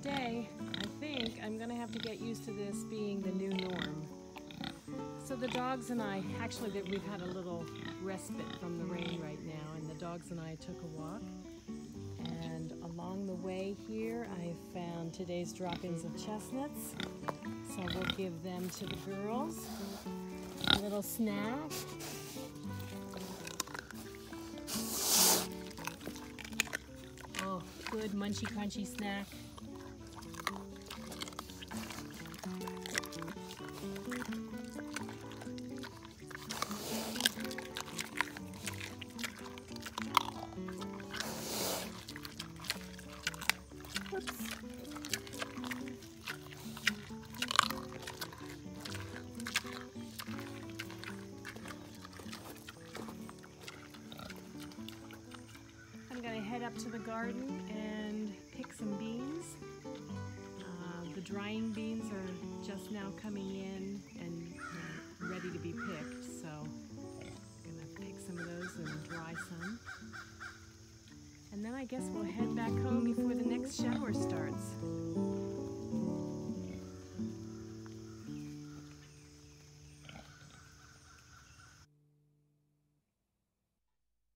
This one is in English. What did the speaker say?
day. I think I'm gonna have to get used to this being the new norm. So the dogs and I, actually we've had a little respite from the rain right now, and the dogs and I took a walk. And along the way here, I found today's drop-ins of chestnuts. So we'll give them to the girls. A little snack. Oh, good munchy crunchy snack. Oops. I'm going to head up to the garden and pick some beans. The drying beans are just now coming in and ready to be picked, so I'm going to pick some of those and dry some. And then I guess we'll head back home before the next shower starts.